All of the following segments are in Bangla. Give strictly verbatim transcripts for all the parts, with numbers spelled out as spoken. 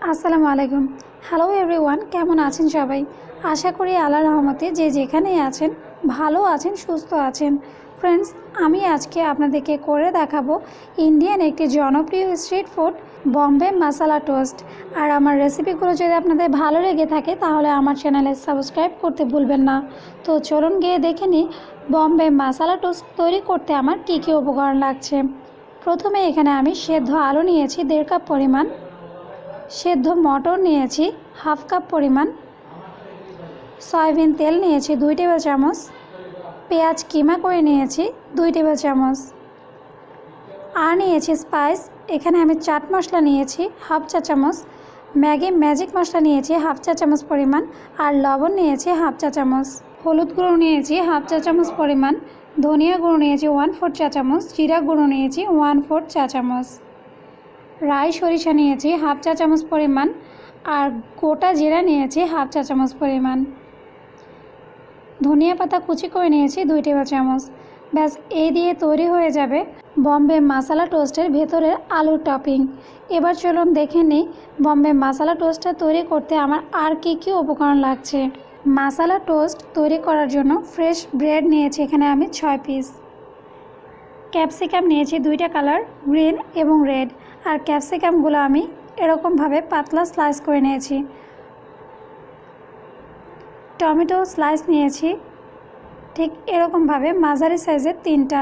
আসসালামু আলাইকুম। হ্যালো এভরিওয়ান, কেমন আছেন সবাই? আশা করি আল্লাহর রহমতে যে যেখানেই আছেন ভালো আছেন, সুস্থ আছেন। ফ্রেন্ডস, আমি আজকে আপনাদেরকে করে দেখাবো ইন্ডিয়ান একটি জনপ্রিয় street food Bombay masala toast. আর আমার রেসিপিগুলো যদি আপনাদের ভালো লেগে থাকে তাহলে আমার চ্যানেলে সাবস্ক্রাইব করতে ভুলবেন না। তো চলুন গিয়ে দেখে নিই বম্বে মশালা টোস্ট তৈরি করতে আমার কী কী উপকরণ লাগছে। প্রথমে এখানে আমি সেদ্ধ আলু নিয়েছি দেড় কাপ পরিমাণ, সেদ্ধ মটর নিয়েছি হাফ কাপ পরিমাণ, সয়াবিন তেল নিয়েছি দুই টেবিল চামচ, পেঁয়াজ কিমা করে নিয়েছি দুই টেবিল চামচ, আর নিয়েছি স্পাইস। এখানে আমি চাট মশলা নিয়েছি হাফ চা চামচ, ম্যাগি ম্যাজিক মশলা নিয়েছি হাফ চা চামচ পরিমাণ, আর লবণ নিয়েছি হাফ চা চামচ, হলুদ গুঁড়ো নিয়েছি হাফ চা চামচ পরিমাণ, ধনিয়া গুঁড়ো নিয়েছি ওয়ান ফোর চা চামচ, জিরা গুঁড়ো নিয়েছি ওয়ান ফোর চা চামচ, রাই সরিষা নিয়েছি হাফ চা চামচ পরিমাণ, আর গোটা জিরা নিয়েছি হাফ চা চামচ পরিমাণ, ধনিয়া পাতা কুচি করে নিয়েছি দুই টেবিল চামচ। ব্যাস এই দিয়ে তৈরি হয়ে যাবে বম্বে মশালা টোস্টের ভেতরের আলুর টপিং। এবার চলুন দেখে নিই বম্বে মশালা টোস্টটা তৈরি করতে আমার আর কি কি উপকরণ লাগছে। মশালা টোস্ট তৈরি করার জন্য ফ্রেশ ব্রেড নিয়েছি এখানে আমি ছয় পিস, ক্যাপসিকাম নিয়েছি দুইটা কালার, গ্রিন এবং রেড। আর ক্যাপসিকামগুলো আমি এরকমভাবে পাতলা স্লাইস করে নিয়েছি। টমেটো স্লাইস নিয়েছি ঠিক এরকমভাবে মাঝারি সাইজের তিনটা,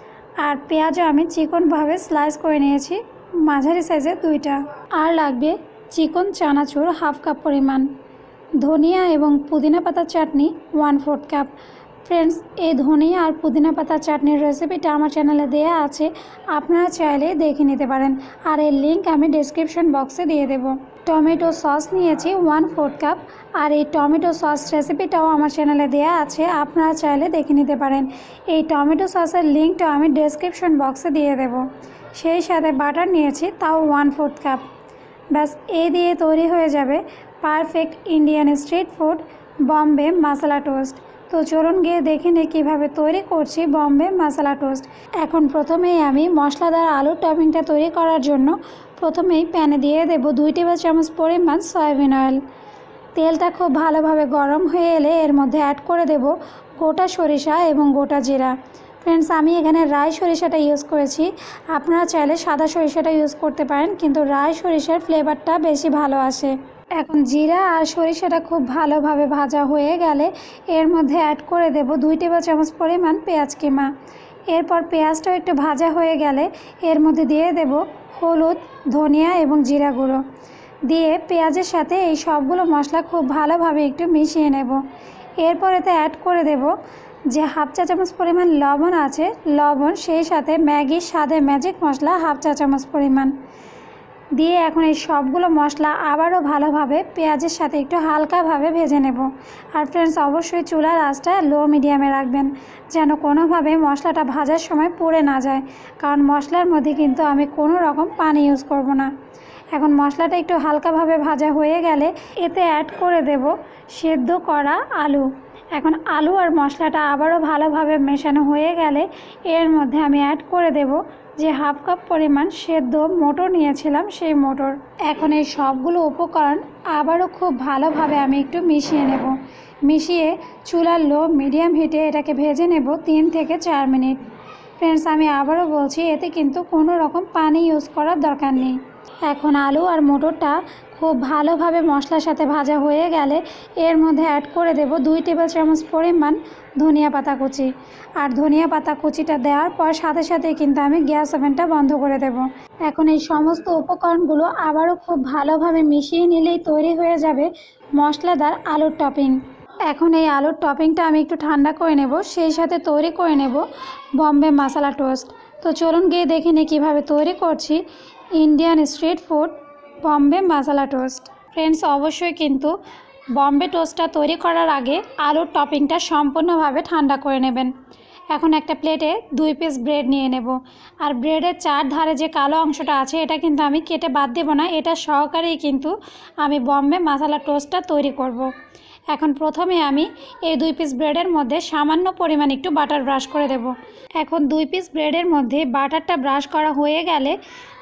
আর পেঁয়াজও আমি চিকনভাবে স্লাইস করে নিয়েছি মাঝারি সাইজের দুইটা। আর লাগবে চিকন চানাচুর হাফ কাপ পরিমাণ, ধনিয়া এবং পুদিনা পাতার chutney one fourth cup. Friends, এই ধনিয়া আর পুদিনা পাতার চাটনির রেসিপিটা আমার চ্যানেলে দেয়া আছে, আপনারা চাইলে দেখে নিতে পারেন, আর এর লিঙ্ক আমি ডেসক্রিপশন বক্সে দিয়ে দেব। টমেটো সস নিয়েছি ওয়ান ফোর্থ কাপ, আর এই টমেটো সস রেসিপিটাও আমার চ্যানেলে দেয়া আছে, আপনারা চাইলে দেখে নিতে পারেন। এই টমেটো সসের লিঙ্কটাও আমি ডেসক্রিপশন বক্সে দিয়ে দেব। সেই সাথে বাটার নিয়েছি তাও ওয়ান ফোর্থ কাপ। ব্যাস এই দিয়ে তৈরি হয়ে যাবে perfect Indian street food Bombay masala toast. তো চলুন গিয়ে দেখে নিই কীভাবে তৈরি করছি বম্বে মশালা টোস্ট। এখন প্রথমেই আমি মশলাদার আলুর টপিংটা তৈরি করার জন্য প্রথমেই প্যানে দিয়ে দেব দুই টেবিল চামচ পরিমাণ সয়াবিন অয়েল। তেলটা খুব ভালোভাবে গরম হয়ে এলে এর মধ্যে অ্যাড করে দেব গোটা সরিষা এবং গোটা জিরা। ফ্রেন্ডস, আমি এখানে রাই সরিষাটা ইউজ করেছি, আপনারা চাইলে সাদা সরিষাটা ইউজ করতে পারেন, কিন্তু রাই সরিষার ফ্লেভারটা বেশি ভালো আসে। এখন জিরা আর সরিষাটা খুব ভালোভাবে ভাজা হয়ে গেলে এর মধ্যে অ্যাড করে দেব দুই টেবিল চামচ পরিমাণ পেঁয়াজ কিমা। এরপর পেঁয়াজটাও একটু ভাজা হয়ে গেলে এর মধ্যে দিয়ে দেব হলুদ, ধনিয়া এবং জিরা গুঁড়ো দিয়ে পেঁয়াজের সাথে এই সবগুলো মশলা খুব ভালোভাবে একটু মিশিয়ে নেব। এরপর এতে অ্যাড করে দেব যে হাফ চা চামচ পরিমাণ লবণ আছে, লবণ, সেই সাথে ম্যাগি স্বাদে ম্যাজিক মশলা হাফ চা চামচ পরিমাণ দিয়ে এখন এই সবগুলো মশলা আবারও ভালোভাবে পেঁয়াজের সাথে একটু হালকাভাবে ভেজে নেব। আর ফ্রেন্ডস, অবশ্যই চুলার আঁচটা লো মিডিয়ামে রাখবেন যেন কোনোভাবে মশলাটা ভাজার সময় পুড়ে না যায়, কারণ মশলার মধ্যে কিন্তু আমি কোনো রকম পানি ইউজ করব না। এখন মশলাটা একটু হালকাভাবে ভাজা হয়ে গেলে এতে অ্যাড করে দেব সেদ্ধ করা আলু। এখন আলু আর মশলাটা আবারও ভালোভাবে মেশানো হয়ে গেলে এর মধ্যে আমি অ্যাড করে দেব যে হাফ কাপ পরিমাণ সেদ্ধ মটর নিয়েছিলাম সেই মটর। এখন এই সবগুলো উপকরণ আবারও খুব ভালোভাবে আমি একটু মিশিয়ে নেব। মিশিয়ে চুলার লো মিডিয়াম হিটে এটাকে ভেজে নেব তিন থেকে চার মিনিট। ফ্রেন্ডস, আমি আবারও বলছি এতে কিন্তু কোনো রকম পানি ইউজ করার দরকার নেই। এখন আলু আর মটরটা খুব ভালোভাবে মশলার সাথে ভাজা হয়ে গেলে এর মধ্যে অ্যাড করে দেব দুই টেবিল চামচ পরিমাণ ধনিয়া পাতা কুচি। আর ধনিয়া পাতা কুচিটা দেওয়ার পর সাথে সাথে কিন্তু আমি গ্যাস ওভেনটা বন্ধ করে দেব। এখন এই সমস্ত উপকরণগুলো আবারও খুব ভালোভাবে মিশিয়ে নিলেই তৈরি হয়ে যাবে মশলাদার আলুর টপিং। এখন এই আলুর টপিংটা আমি একটু ঠান্ডা করে নেব, সেই সাথে তৈরি করে নেব বম্বে মশালা টোস্ট। তো চলুন গিয়ে দেখে নিই কীভাবে তৈরি করছি Indian street food Bombay masala toast. Friends, অবশ্যই কিন্তু বম্বে টোস্টটা তৈরি করার আগে আলুর টপিংটা সম্পূর্ণভাবে ঠান্ডা করে নেবেন। এখন একটা প্লেটে দুই পিস ব্রেড নিয়ে নেব, আর ব্রেডের চার ধারে যে কালো অংশটা আছে এটা কিন্তু আমি কেটে বাদ দেব না, এটা সহকারেই কিন্তু আমি বম্বে মশালা টোস্টটা তৈরি করব। এখন প্রথমে আমি এই দুই পিস ব্রেডের মধ্যে সামান্য পরিমাণ একটু বাটার ব্রাশ করে দেব। এখন দুই পিস ব্রেডের মধ্যে বাটারটা ব্রাশ করা হয়ে গেলে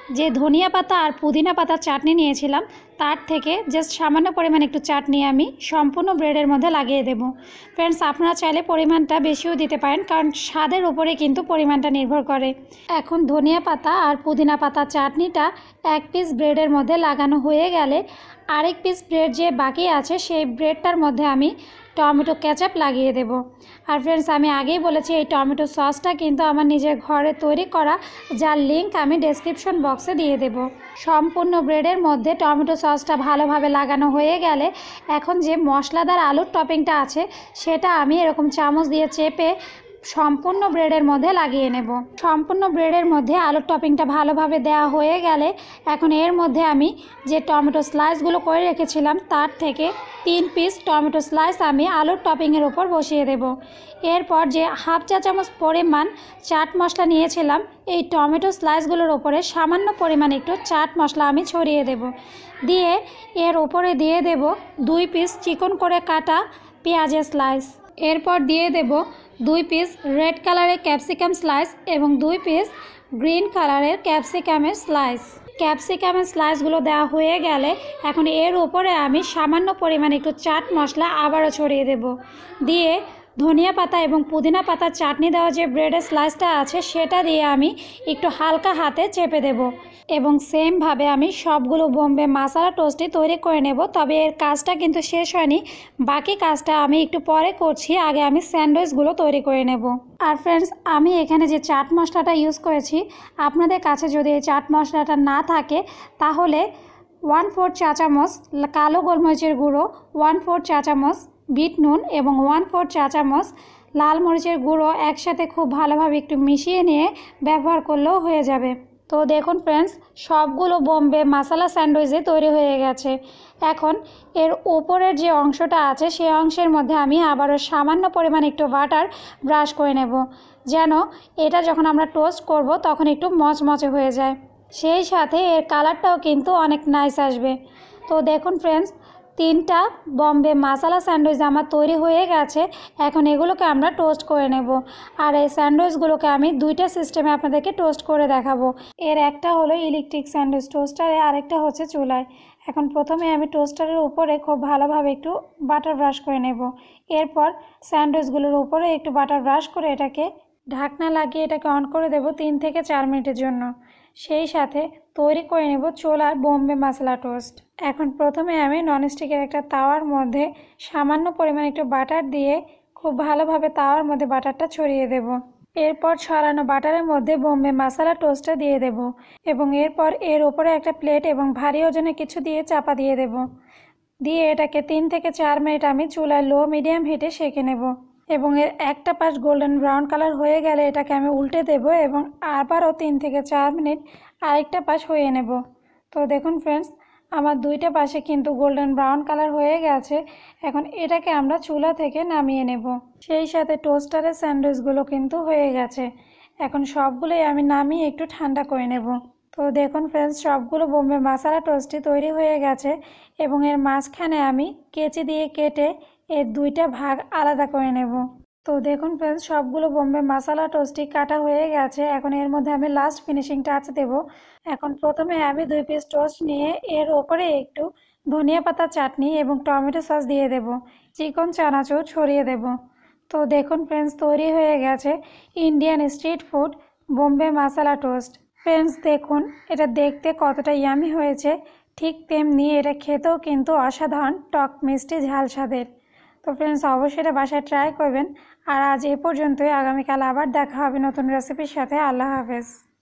যে ধনিয়া পাতা আর পুদিনা পাতার চাটনি নিয়েছিলাম তার থেকে জাস্ট সামান্য পরিমাণ একটু চাটনি আমি সম্পূর্ণ ব্রেডের মধ্যে লাগিয়ে দেব। ফ্রেন্ডস, আপনারা চাইলে পরিমাণটা বেশিও দিতে পারেন, কারণ স্বাদের উপরে কিন্তু পরিমাণটা নির্ভর করে। এখন ধনিয়া পাতা আর পুদিনা পাতা চাটনিটা এক পিস ব্রেডের মধ্যে লাগানো হয়ে গেলে আরেক পিস ব্রেড যে বাকি আছে সেই ব্রেডটার মধ্যে আমি টমেটো কেচাপ লাগিয়ে দেব। আর ফ্রেন্ডস, আমি আগেই বলেছি এই টমেটো সসটা কিন্তু আমার নিজের ঘরে তৈরি করা, যার লিঙ্ক আমি ডেসক্রিপশন বক্সে দিয়ে দেব। সম্পূর্ণ ব্রেডের মধ্যে টমেটো সসটা ভালোভাবে লাগানো হয়ে গেলে এখন যে মশলাদার আলুর টপিংটা আছে সেটা আমি এরকম চামচ দিয়ে চেপে সম্পূর্ণ ব্রেডের মধ্যে লাগিয়ে নেব। সম্পূর্ণ ব্রেডের মধ্যে আলুর টপিংটা ভালোভাবে দেওয়া হয়ে গেলে এখন এর মধ্যে আমি যে টমেটো স্লাইসগুলো করে রেখেছিলাম তার থেকে তিন পিস টমেটো স্লাইস আমি আলুর টপিংয়ের উপর বসিয়ে দেব। এরপর যে হাফ চা চামচ পরিমাণ চাট মশলা নিয়েছিলাম এই টমেটো স্লাইসগুলোর ওপরে সামান্য পরিমাণ একটু চাট মশলা আমি ছড়িয়ে দেব। দিয়ে এর ওপরে দিয়ে দেব দুই পিস চিকন করে কাটা পেঁয়াজের স্লাইস। এরপর দিয়ে দেব দুই পিস রেড কালারের ক্যাপসিকাম স্লাইস এবং দুই পিস গ্রিন কালারের ক্যাপসিকামের স্লাইস। ক্যাপসিকামের স্লাইসগুলো দেওয়া হয়ে গেলে এখন এর উপরে আমি সামান্য পরিমাণ একটু চাট মশলা আবারও ছড়িয়ে দেব। দিয়ে ধনিয়া পাতা এবং পুদিনা পাতার চাটনি দেওয়া যে ব্রেডের স্লাইসটা আছে সেটা দিয়ে আমি একটু হালকা হাতে চেপে দেব এবং সেমভাবে আমি সবগুলো বোম্বে মশলা টোস্টই তৈরি করে নেব। তবে এর কাজটা কিন্তু শেষ হয়নি, বাকি কাজটা আমি একটু পরে করছি। আগে আমি স্যান্ডউইচগুলো তৈরি করে নেব। আর ফ্রেন্ডস, আমি এখানে যে চাট মশলাটা ইউজ করেছি, আপনাদের কাছে যদি এই চাট মশলাটা না থাকে তাহলে ওয়ান ফোর চা চামচ কালো গোলমরিচের গুঁড়ো, ওয়ান ফোর চা চামচ বিট নুন এবং ওয়ান ফোর চা চামচ লাল মরিচের গুঁড়ো একসাথে খুব ভালোভাবে একটু মিশিয়ে নিয়ে ব্যবহার করলেও হয়ে যাবে। তো দেখুন ফ্রেন্ডস, সবগুলো বোম্বে মশলা স্যান্ডউইচে তৈরি হয়ে গেছে। এখন এর উপরের যে অংশটা আছে সেই অংশের মধ্যে আমি আবারও সামান্য পরিমাণ একটু বাটার ব্রাশ করে নেব, যেন এটা যখন আমরা টোস্ট করব তখন একটু মচমচে হয়ে যায়। সেই সাথে এর কালারটাও কিন্তু অনেক নাইস আসবে। তো দেখুন ফ্রেন্ডস, তিনটা বম্বে মশলা স্যান্ডউইচ আমার তৈরি হয়ে গেছে। এখন এগুলোকে আমরা টোস্ট করে নেব। আর এই স্যান্ডউইচগুলোকে আমি দুইটা সিস্টেমে আপনাদেরকে টোস্ট করে দেখাবো। এর একটা হলো ইলেকট্রিক স্যান্ডউইচ টোস্টারে, আরেকটা হচ্ছে চুলায়। এখন প্রথমে আমি টোস্টারের উপরে খুব ভালোভাবে একটু বাটার ব্রাশ করে নেব। এরপর স্যান্ডউইচগুলোর উপরে একটু বাটার ব্রাশ করে এটাকে ঢাকনা লাগিয়ে এটাকে অন করে দেব তিন থেকে চার মিনিটের জন্য। সেই সাথে তৈরি করে নেব চুলার বোম্বে মশলা টোস্ট। এখন প্রথমে আমি ননস্টিকের একটা তাওয়ার মধ্যে সামান্য পরিমাণ একটু বাটার দিয়ে খুব ভালোভাবে তাওয়ার মধ্যে বাটারটা ছড়িয়ে দেব। এরপর ছড়ানো বাটারের মধ্যে বোম্বে মশলা টোস্টটা দিয়ে দেব এবং এরপর এর ওপরে একটা প্লেট এবং ভারী ওজনে কিছু দিয়ে চাপা দিয়ে দেব। দিয়ে এটাকে তিন থেকে চার মিনিট আমি চুলায় লো মিডিয়াম হিটে সেঁকে নেব এবং এর একটা পাশ গোল্ডেন ব্রাউন কালার হয়ে গেলে এটাকে আমি উল্টে দেব এবং আবারও তিন থেকে চার মিনিট আরেকটা পাশ হয়ে নেব। তো দেখুন ফ্রেন্ডস, আমার দুইটা পাশে কিন্তু গোল্ডেন ব্রাউন কালার হয়ে গেছে। এখন এটাকে আমরা চুলা থেকে নামিয়ে নেব। সেই সাথে টোস্টারের স্যান্ডউইচগুলো কিন্তু হয়ে গেছে। এখন সবগুলোই আমি নামিয়ে একটু ঠান্ডা করে নেব। তো দেখুন ফ্রেন্ডস, সবগুলো বোম্বে মশলা টোস্টই তৈরি হয়ে গেছে এবং এর মাঝখানে আমি কেচি দিয়ে কেটে এর দুইটা ভাগ আলাদা করে নেব। তো দেখুন ফ্রেন্ডস, সবগুলো বোম্বে মশলা টোস্টই কাটা হয়ে গেছে। এখন এর মধ্যে আমি লাস্ট ফিনিশিং টাচ দেব। এখন প্রথমে আমি দুই পিস টোস্ট নিয়ে এর ওপরে একটু ধনিয়া পাতা চাটনি এবং টমেটো সস দিয়ে দেব, চিকন চানাচুর ছড়িয়ে দেব। তো দেখুন ফ্রেন্ডস, তৈরি হয়ে গেছে Indian street food Bombay masala toast. Friends দেখুন, এটা দেখতে কতটা ইয়ামি হয়েছে, ঠিক তেমনি এটা খেতেও কিন্তু অসাধারণ টক মিষ্টি ঝাল স্বাদের। তো ফ্রেন্ডস, অবশ্যই এটা বাসায় ট্রাই করবেন। আর আজ এ পর্যন্তই। আগামীকাল আবার দেখা হবে নতুন রেসিপির সাথে। আল্লাহ হাফেজ।